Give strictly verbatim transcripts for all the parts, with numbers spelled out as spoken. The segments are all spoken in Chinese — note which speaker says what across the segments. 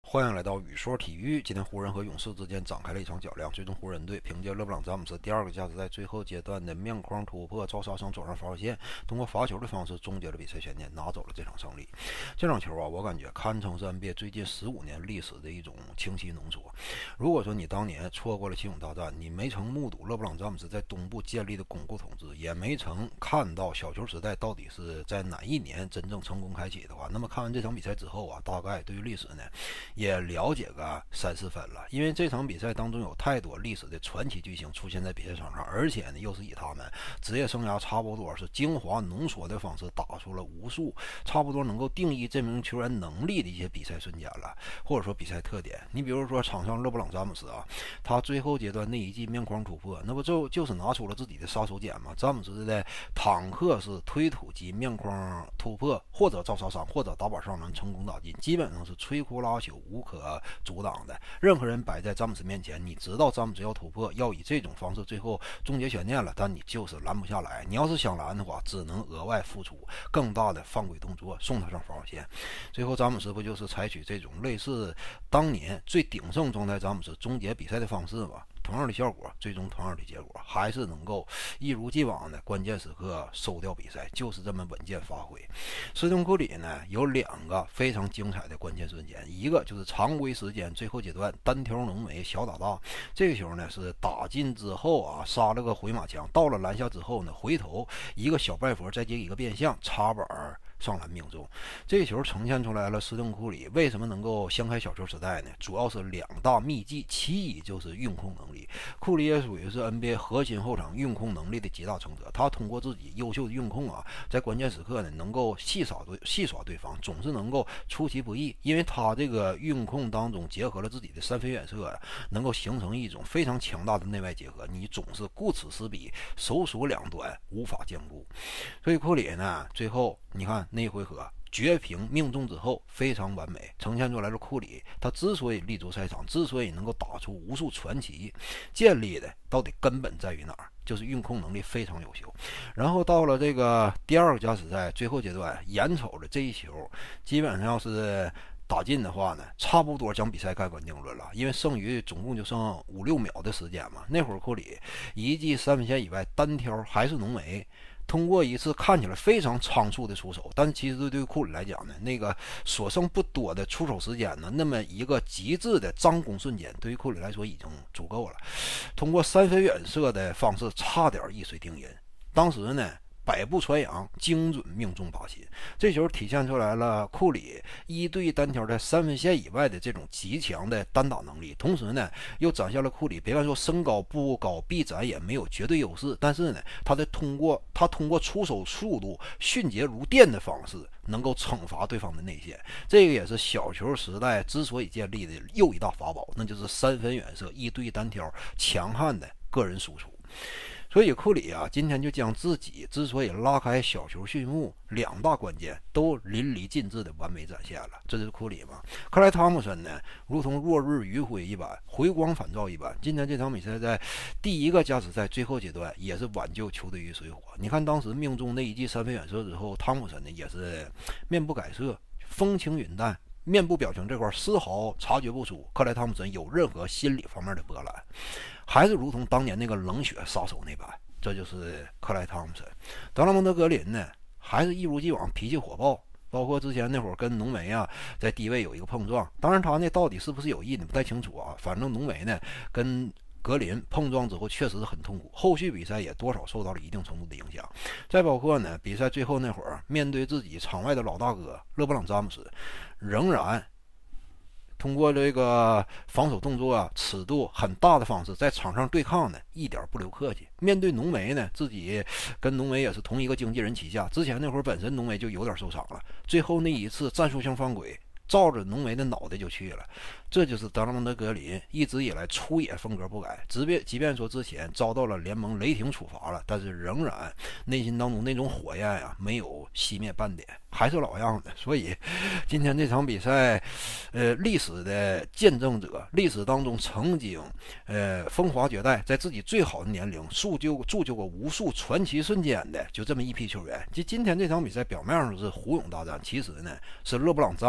Speaker 1: 欢迎来到语说体育。今天湖人和勇士之间展开了一场较量，最终湖人队凭借勒布朗詹姆斯第二个加时赛最后阶段的面框突破，照杀伤左上罚线，通过罚球的方式终结了比赛悬念，拿走了这场胜利。这场球啊，我感觉堪称是 N B A 最近十五年历史的一种清晰浓缩。如果说你当年错过了七勇大战，你没曾目睹勒布朗詹姆斯在东部建立的巩固统治，也没曾看到小球时代到底是在哪一年真正成功开启的话，那么看完这场比赛之后啊，大概对于历史呢也了解个三四分了。因为这场比赛当中有太多历史的传奇巨星出现在比赛场上，而且呢又是以他们职业生涯差不多是精华浓缩的方式打出了无数差不多能够定义这名球员能力的一些比赛瞬间了，或者说比赛特点。你比如说场上勒布朗詹姆斯啊，他最后阶段那一记面框突破，那不就就是拿出了自己的杀手锏吗？詹姆斯的坦克式推土机面框突破，或者照杀伤，或者打板上篮成功打进，基本上是摧枯拉朽无可阻挡的。任何人摆在詹姆斯面前，你知道詹姆斯要突破，要以这种方式最后终结悬念了，但你就是拦不下来。你要是想拦的话，只能额外付出更大的犯规动作，送他上罚线。最后詹姆斯不就是采取这种类似当年最鼎盛状态詹姆斯终结比赛的方式吗？同样的效果，最终同样的结果，还是能够一如既往的关键时刻收掉比赛，就是这么稳健发挥。斯通库里呢有两个非常精彩的关键瞬间，一个就是常规时间最后阶段单挑浓眉小打大，这个球呢是打进之后啊杀了个回马枪，到了篮下之后呢回头一个小拜佛再接一个变向插板上篮命中。这个球呈现出来了斯通库里为什么能够掀开小球时代呢？主要是两大秘技，其一就是运控能力。库里也属于是 N B A 核心后场运控能力的极大成者，他通过自己优秀的运控啊，在关键时刻呢能够戏耍对戏耍对方，总是能够出其不意。因为他这个运控当中结合了自己的三分远射，能够形成一种非常强大的内外结合，你总是顾此失彼，手鼠两端无法兼顾。所以库里呢，最后你看那一回合绝平命中之后非常完美，呈现出来了库里他之所以立足赛场，之所以能够打出无数传奇，建立的到底根本在于哪儿？就是运控能力非常优秀。然后到了这个第二个加时赛最后阶段，眼瞅着这一球基本上要是打进的话呢，差不多将比赛盖棺定论了，因为剩余总共就剩五六秒的时间嘛。那会儿库里一记三分线以外单挑还是浓眉，通过一次看起来非常仓促的出手，但其实对库里来讲呢，那个所剩不多的出手时间呢，那么一个极致的张弓瞬间，对于库里来说已经足够了。通过三分远射的方式，差点一锤定音。当时呢，百步穿杨，精准命中靶心。这球体现出来了库里一对一单挑在三分线以外的这种极强的单打能力，同时呢，又展现了库里别看说身高不高，臂展也没有绝对优势，但是呢，他的通过他通过出手速度迅捷如电的方式，能够惩罚对方的内线。这个也是小球时代之所以建立的又一大法宝，那就是三分远射一对一单挑强悍的个人输出。所以库里啊，今天就将自己之所以拉开小球序幕两大关键都淋漓尽致的完美展现了。这是库里嘛？克莱汤普森呢，如同落日余晖一般，回光返照一般。今天这场比赛在第一个加时赛最后阶段也是挽救球队于水火。你看当时命中那一记三分远射之后，汤普森呢也是面不改色，风轻云淡。面部表情这块丝毫察觉不出克莱汤普森有任何心理方面的波澜，还是如同当年那个冷血杀手那般。这就是克莱汤普森。德拉蒙德格林呢，还是一如既往脾气火爆，包括之前那会儿跟浓眉啊在低位有一个碰撞，当然他那到底是不是有意的不太清楚啊，反正浓眉呢跟格林碰撞之后确实是很痛苦，后续比赛也多少受到了一定程度的影响。再包括呢，比赛最后那会儿面对自己场外的老大哥勒布朗詹姆斯，仍然通过这个防守动作啊，尺度很大的方式在场上对抗呢，一点不留客气。面对浓眉呢，自己跟浓眉也是同一个经纪人旗下，之前那会儿本身浓眉就有点受伤了，最后那一次战术性犯规照着浓眉的脑袋就去了。这就是德拉蒙德格林一直以来出野风格不改，即便即便说之前遭到了联盟雷霆处罚了，但是仍然内心当中那种火焰呀、啊、没有熄灭半点，还是老样的。所以今天这场比赛，呃，历史的见证者，历史当中曾经呃风华绝代，在自己最好的年龄铸就铸就过无数传奇瞬间的，就这么一批球员。就今天这场比赛表面上是胡勇大战，其实呢是勒布朗詹姆斯跟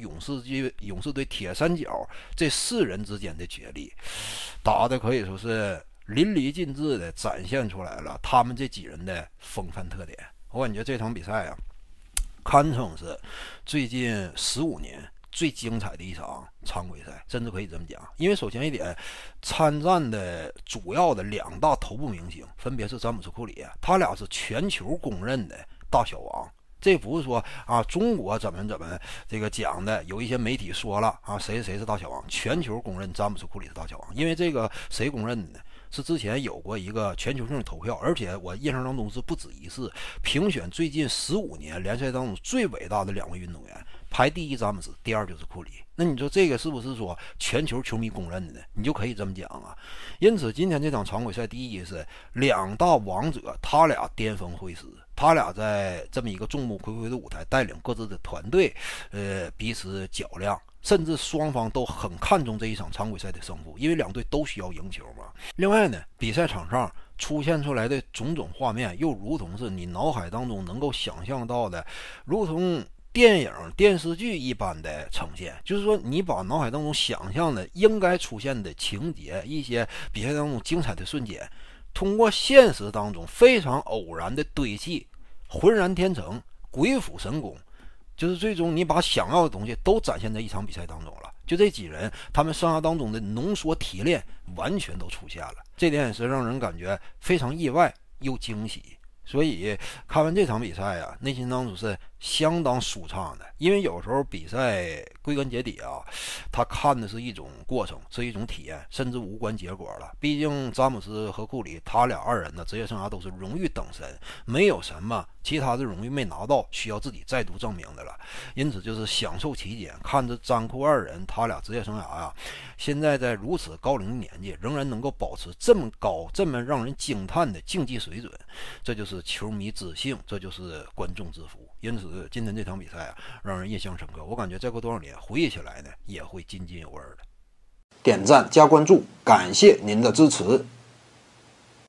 Speaker 1: 勇士队勇士队铁三角这四人之间的角力，打的可以说是淋漓尽致的展现出来了他们这几人的风范特点。我感觉这场比赛啊，堪称是最近十五年最精彩的一场常规赛，甚至可以这么讲。因为首先一点，参战的主要的两大头部明星分别是詹姆斯库里，他俩是全球公认的大小王。这不是说啊中国怎么怎么这个讲的，有一些媒体说了啊谁谁是大小王，全球公认詹姆斯库里是大小王。因为这个谁公认的呢？是之前有过一个全球性的投票，而且我印象当中是不止一次评选最近十五年联赛当中最伟大的两位运动员，排第一詹姆斯，第二就是库里。那你说这个是不是说全球球迷公认的呢？你就可以这么讲啊。因此今天这场常规赛，第一是两大王者，他俩巅峰会师，他俩在这么一个众目睽睽的舞台，带领各自的团队，呃，彼此较量。甚至双方都很看重这一场常规赛的胜负，因为两队都需要赢球嘛。另外呢，比赛场上出现出来的种种画面，又如同是你脑海当中能够想象到的，如同电影、电视剧一般的呈现。就是说，你把脑海当中想象的应该出现的情节，一些比赛当中精彩的瞬间，通过现实当中非常偶然的堆砌，浑然天成，鬼斧神工。就是最终你把想要的东西都展现在一场比赛当中了，就这几人他们生涯当中的浓缩提炼完全都出现了，这点也是让人感觉非常意外又惊喜。所以看完这场比赛啊，内心当中是相当舒畅的。因为有时候比赛归根结底啊，他看的是一种过程，是一种体验，甚至无关结果了。毕竟詹姆斯和库里他俩二人的职业生涯都是荣誉等身，没有什么其他的荣誉没拿到需要自己再度证明的了。因此就是享受其间，看着詹库二人他俩职业生涯啊，现在在如此高龄的年纪仍然能够保持这么高这么让人惊叹的竞技水准，这就是球迷之幸，这就是观众之福。因此今天这场比赛啊，让人印象深刻。我感觉再过多少年回忆起来呢，也会津津有味的。
Speaker 2: 点赞加关注，感谢您的支持。